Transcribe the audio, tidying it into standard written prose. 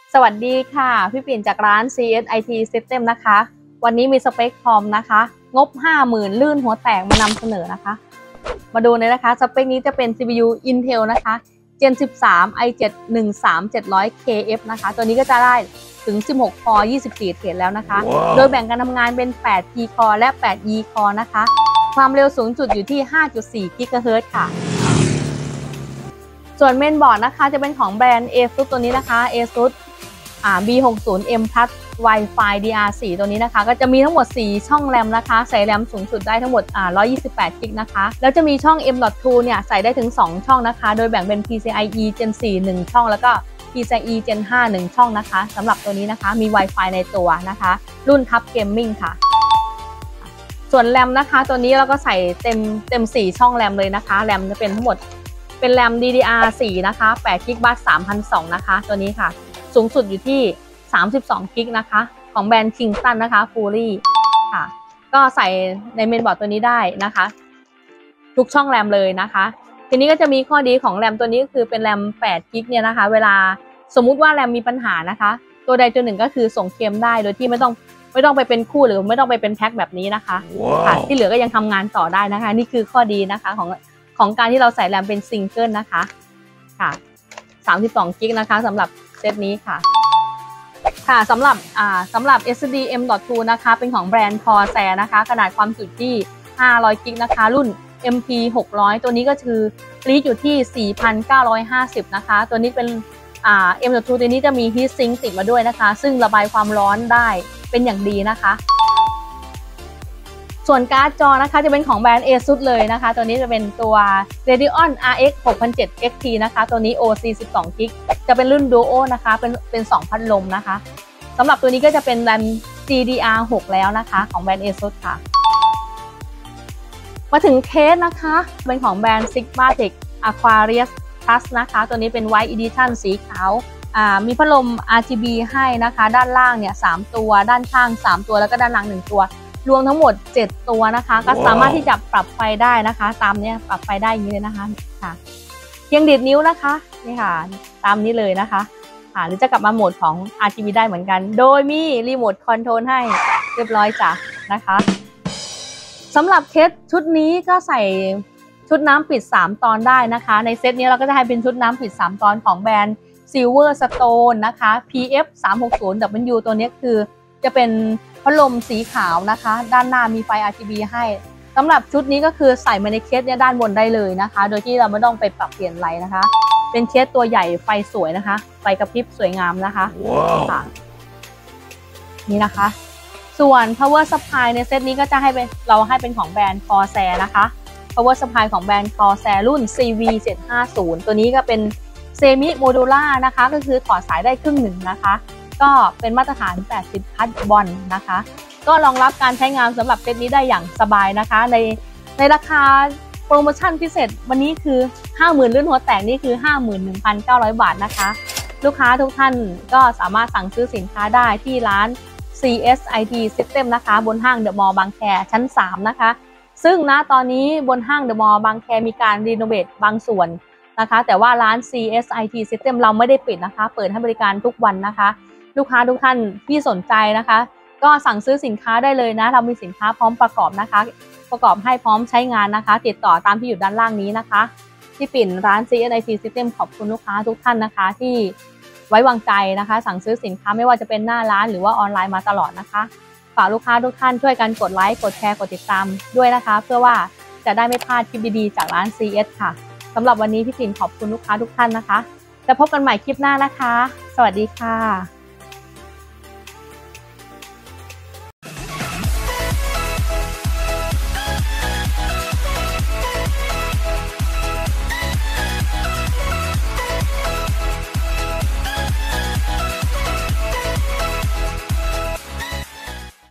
สวัสดีค่ะพี่ปิ่นจากร้าน CSIT System นะคะวันนี้มีสเปคคอมนะคะงบ 50,000 ลื่นหัวแตกมานำเสนอนะคะมาดูเลยนะคะสเปคนี้จะเป็น CPU Intel นะคะ Gen 13 i7 13700KF นะคะตัวนี้ก็จะได้ถึง16 Core 24 เทรดแล้วนะคะ โดยแบ่งการทำงานเป็น8 P Core และ8 E Core นะคะความเร็วสูงสุดอยู่ที่ 5.4 GHz ค่ะส่วนเมนบอร์ดนะคะจะเป็นของแบรนด์ ASUS ตัวนี้นะคะ ASUS B60M Plus Wi-Fi DR4 ตัวนี้นะคะก็จะมีทั้งหมด4ช่องแรมนะคะใส่แรมสูงสุดได้ทั้งหมด128 GB นะคะแล้วจะมีช่อง M.2 เนี่ยใส่ได้ถึง2ช่องนะคะโดยแบ่งเป็น PCIe Gen 4 1ช่องแล้วก็ PCIe Gen 5 1ช่องนะคะสำหรับตัวนี้นะคะมี Wi-Fi ในตัวนะคะรุ่นทับเกมมิ่งค่ะส่วนแรมนะคะตัวนี้เราก็ใส่เต็ม4ช่องแรมเลยนะคะแรมจะเป็นทั้งหมดเป็นแรม DDR4 นะคะ8 GB 3,200นะคะตัวนี้ค่ะสูงสุดอยู่ที่32 กิกนะคะของแบรนด์ Kingston นะคะ Fury ค่ะก็ใส่ในเมนบอร์ดตัวนี้ได้นะคะทุกช่องแรมเลยนะคะทีนี้ก็จะมีข้อดีของแรมตัวนี้ก็คือเป็นแรม8 กิกเนี่ยนะคะเวลาสมมุติว่าแรมมีปัญหานะคะตัวใดตัวหนึ่งก็คือส่งเคลมได้โดยที่ไม่ต้องไปเป็นคู่หรือไม่ต้องไปเป็นแพ็คแบบนี้นะคะ ค่ะที่เหลือก็ยังทำงานต่อได้นะคะนี่คือข้อดีนะคะของการที่เราใส่แรมเป็นซิงเกิลนะคะค่ะ32 กิกนะคะสำหรับเซตนี้ค่ะสำหรับ SSD M.2 นะคะเป็นของแบรนด์ Corsair นะคะขนาดความจุที่500 กิกนะคะรุ่น MP 600ตัวนี้ก็คือรีดอยู่ที่ 4,950 นะคะตัวนี้เป็นM.2 ตัวนี้จะมี Heat Sink ติดมาด้วยนะคะซึ่งระบายความร้อนได้เป็นอย่างดีนะคะส่วนการ์ดจอนะคะจะเป็นของแบรนด์ ASUS เลยนะคะตัวนี้จะเป็นตัว Radeon RX 6007 XT นะคะตัวนี้ OC 12 GB จะเป็นรุ่น Duo นะคะเป็น2 พัดลมนะคะสำหรับตัวนี้ก็จะเป็นแรม GDR6 แล้วนะคะของแบรนด์ ASUS ค่ะมาถึงเคสนะคะเป็นของแบรนด์ Sigmatech Aquarius Plus นะคะตัวนี้เป็น White Edition สีขาวมีพัดลม RGB ให้นะคะด้านล่างเนี่ย3ตัวด้านข้าง3ตัวแล้วก็ด้านหลัง1ตัวรวมทั้งหมด7ตัวนะคะก็สามารถที่จะปรับไฟได้นะคะตามนี้ปรับไฟได้อย่างนี้เลยนะคะค่ะเพียงดีดนิ้วนะคะนี่ค่ะตามนี้เลยนะคะหรือจะกลับมาโหมดของ RGB ได้เหมือนกันโดยมีรีโมทคอนโทรลให้เรียบร้อยจ้ะนะคะสำหรับเคสชุดนี้ก็ใส่ชุดน้ำปิด3ตอนได้นะคะในเซตนี้เราก็จะให้เป็นชุดน้ำปิด3ตอนของแบรนด์ Silver Stone นะคะ PF 360W ตัวนี้คือจะเป็นพัดลมสีขาวนะคะด้านหน้ามีไฟ RGB ให้สำหรับชุดนี้ก็คือใส่มาในเคสเนี่ยด้านบนได้เลยนะคะโดยที่เราไม่ต้องไปปรับเปลี่ยนอะไรนะคะเป็นเคสตัวใหญ่ไฟสวยนะคะไฟกระพริบสวยงามนะคะ ค่ะนี่นะคะส่วน power supply ในเซตนี้ก็จะเราให้เป็นของแบรนด์ Corsair นะคะ power supply ของแบรนด์ Corsair รุ่น CV750 ตัวนี้ก็เป็น semi modular นะคะก็คือถอดสายได้ครึ่งหนึ่งนะคะก็เป็นมาตรฐาน80 พัทบอลนะคะก็รองรับการใช้งานสำหรับเซตนี้ได้อย่างสบายนะคะในราคาโปรโมชั่นพิเศษวันนี้คือ 50,000 ลื่นหัวแตกนี่คือ 51,900 บาทนะคะลูกค้าทุกท่านก็สามารถสั่งซื้อสินค้าได้ที่ร้าน CSIT System นะคะบนห้างเดอะมอลล์บางแคชั้น3นะคะซึ่งณตอนนี้บนห้างเดอะมอลล์บางแคมีการรีโนเวทบางส่วนนะคะแต่ว่าร้าน CSIT System เราไม่ได้ปิดนะคะเปิดให้บริการทุกวันนะคะลูกค้าทุกท่านที่สนใจนะคะก็สั่งซื้อสินค้าได้เลยนะเรามีสินค้าพร้อมประกอบนะคะประกอบให้พร้อมใช้งานนะคะติดต่อตามที่อยู่ด้านล่างนี้นะคะที่ปิ่นร้าน CSIT System ขอบคุณลูกค้าทุกท่านนะคะที่ไว้วางใจนะคะสั่งซื้อสินค้าไม่ว่าจะเป็นหน้าร้านหรือว่าออนไลน์มาตลอดนะคะฝากลูกค้าทุกท่านช่วยกันกดไลค์กดแชร์กดติดตามด้วยนะคะเพื่อว่าจะได้ไม่พลาดคลิปดีๆจากร้าน CS ค่ะสำหรับวันนี้พี่ปิ่นขอบคุณลูกค้าทุกท่านนะคะจะพบกันใหม่คลิปหน้านะคะสวัสดีค่ะ